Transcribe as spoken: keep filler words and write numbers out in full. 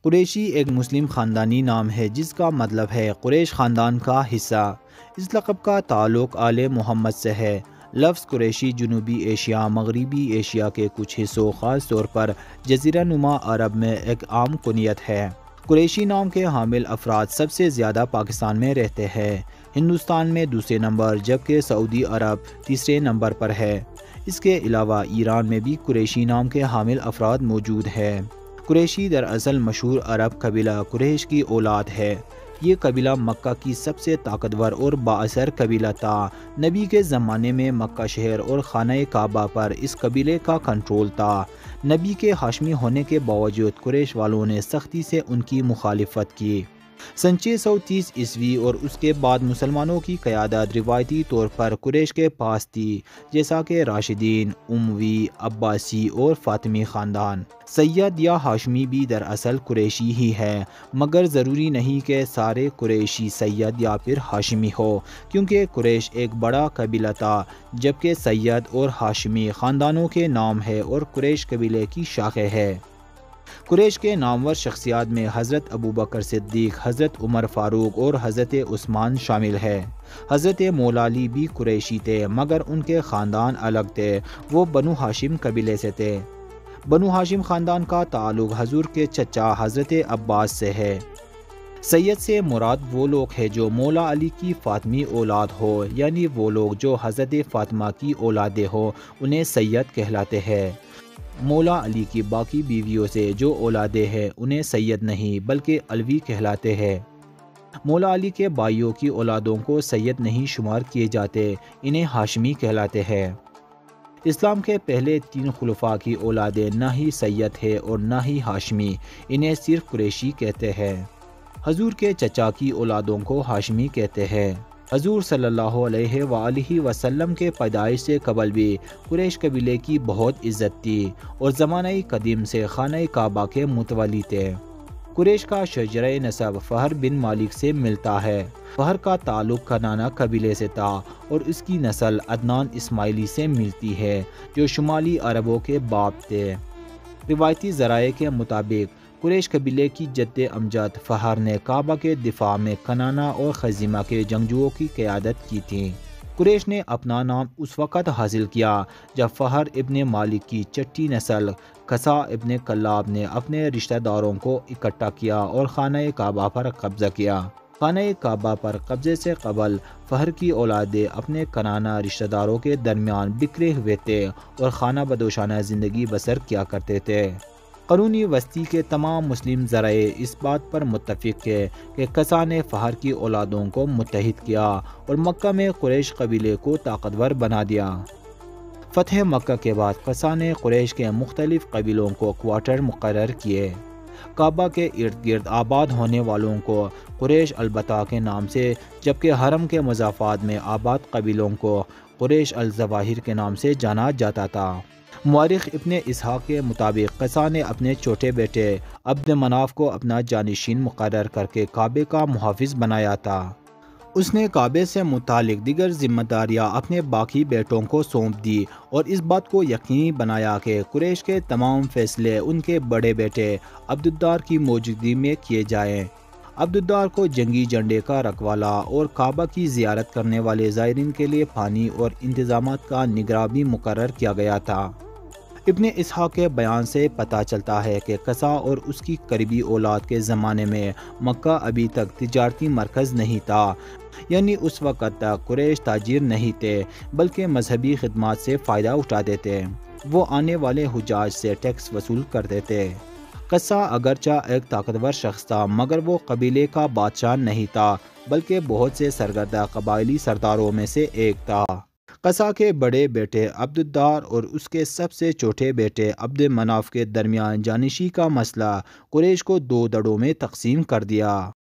قریشی ایک مسلم خاندانی نام ہے جس کا مطلب ہے قریش خاندان کا حصہ۔ اس لقب کا تعلق آل محمد سے ہے۔ لفظ قریشی جنوبی ایشیا، مغربی ایشیا کے کچھ حصوں، خاص طور پر جزیرہ نما عرب میں ایک عام کنیت ہے۔ قریشی نام کے حامل افراد سب سے زیادہ پاکستان میں رہتے ہیں۔ ہندوستان میں دوسرے نمبر جبکہ سعودی عرب تیسرے نمبر پر ہے۔ اس کے علاوہ ایران میں بھی قریشی نام کے حامل افراد موجود ہیں۔ قریشی دراصل مشہور عرب قبیلہ قریش کی اولاد ہے۔ یہ قبیلہ مکہ کی سب سے طاقتور اور بااثر قبیلہ تھا۔ نبی کے زمانے میں مکہ شہر اور خانہ کعبہ پر اس قبیلے کا کنٹرول تھا۔ نبی کے ہاشمی ہونے کے باوجود قریش والوں نے سختی سے ان کی مخالفت کی۔ سن چھ سو تیس عیسوی اور اس کے بعد مسلمانوں کی قیادت روایتی طور پر قریش کے پاس تھی، جیسا کہ راشدین، اموی، عباسی اور فاطمی خاندان۔ سید یا ہاشمی بھی دراصل قریشی ہی ہے، مگر ضروری نہیں کہ سارے قریشی سید یا پھر ہاشمی ہو، کیونکہ قریش ایک بڑا قبیلہ تھا، جبکہ سید اور ہاشمی خاندانوں کے نام ہے اور قریش قبیلے کی شاخیں ہے۔ قریش کے نامور شخصیات میں حضرت ابوبکر صدیق، حضرت عمر فاروق اور حضرت عثمان شامل ہے۔ حضرت مولا علی بھی قریشی تھے، مگر ان کے خاندان الگ تھے، وہ بنو ہاشم قبیلے سے تھے۔ بنو ہاشم خاندان کا تعلق حضور کے چچا حضرت عباس سے ہے۔ سید سے مراد وہ لوگ ہیں جو مولا علی کی فاطمی اولاد ہو، یعنی وہ لوگ جو حضرت فاطمہ کی اولادیں ہو انہیں سید کہلاتے ہیں۔ مولا علی کی باقی بیویوں سے جو اولادیں ہیں انہیں سید نہیں بلکہ علوی کہلاتے ہیں۔ مولا علی کے بھائیوں کی اولادوں کو سید نہیں شمار کیے جاتے، انہیں ہاشمی کہلاتے ہیں۔ اسلام کے پہلے تین خلفاء کی اولادیں نہ ہی سید ہے اور نہ ہی ہاشمی، انہیں صرف قریشی کہتے ہیں۔ حضور کے چچا کی اولادوں کو ہاشمی کہتے ہیں۔ حضور صلی اللہ علیہ وآلہ وسلم کے پیدائش سے قبل بھی قریش قبیلے کی بہت عزت تھی اور زمانہ قدیم سے خانہ کعبہ کے متولی تھے۔ قریش کا شجرہ نسب فہر بن مالک سے ملتا ہے۔ فہر کا تعلق کنانہ قبیلے سے تھا اور اس کی نسل عدنان اسماعیلی سے ملتی ہے جو شمالی عربوں کے باپ تھے۔ روایتی ذرائع کے مطابق قریش قبیلے کی جد امجد فہر نے کعبہ کے دفاع میں کنانہ اور خزیمہ کے جنگجوؤں کی قیادت کی تھی۔ قریش نے اپنا نام اس وقت حاصل کیا جب فہر ابن مالک کی چھٹی نسل قصا ابن کلاب نے اپنے رشتہ داروں کو اکٹھا کیا اور خانہ کعبہ پر قبضہ کیا۔ خانہ کعبہ پر قبضے سے قبل فہر کی اولادیں اپنے کنانہ رشتہ داروں کے درمیان بکھرے ہوئے تھے اور خانہ بدوشانہ زندگی بسر کیا کرتے تھے۔ قرون وسطی کے تمام مسلم ذرائع اس بات پر متفق ہے کہ قصا نے فہر کی اولادوں کو متحد کیا اور مکہ میں قریش قبیلے کو طاقتور بنا دیا۔ فتح مکہ کے بعد قصا نے قریش کے مختلف قبیلوں کو کوارٹر مقرر کیے۔ کعبہ کے ارد گرد آباد ہونے والوں کو قریش البتہ کے نام سے، جبکہ حرم کے مضافات میں آباد قبیلوں کو قریش الظواہر کے نام سے جانا جاتا تھا۔ مورخ ابن اسحاق کے مطابق قصا نے اپنے چھوٹے بیٹے عبد مناف کو اپنا جانشین مقرر کر کے کعبے کا محافظ بنایا تھا۔ اس نے کعبے سے متعلق دیگر ذمہ داریاں اپنے باقی بیٹوں کو سونپ دی اور اس بات کو یقینی بنایا کہ قریش کے تمام فیصلے ان کے بڑے بیٹے عبدالدار کی موجودگی میں کیے جائیں۔ عبدالدار کو جنگی جھنڈے کا رکھوالا اور کعبہ کی زیارت کرنے والے زائرین کے لیے پانی اور انتظامات کا نگراں بھی مقرر کیا گیا تھا۔ ابن اسحاق کے بیان سے پتہ چلتا ہے کہ قصا اور اس کی قریبی اولاد کے زمانے میں مکہ ابھی تک تجارتی مرکز نہیں تھا، یعنی اس وقت تک قریش تاجر نہیں تھے بلکہ مذہبی خدمات سے فائدہ اٹھاتے تھے۔ وہ آنے والے حجاج سے ٹیکس وصول کرتے تھے۔ قصا اگرچہ ایک طاقتور شخص تھا مگر وہ قبیلے کا بادشاہ نہیں تھا بلکہ بہت سے سرگردہ قبائلی سرداروں میں سے ایک تھا۔ قصا کے بڑے بیٹے عبدالدار اور اس کے سب سے چھوٹے بیٹے عبد مناف کے درمیان جانشینی کا مسئلہ قریش کو دو دھڑوں میں تقسیم کر دیا۔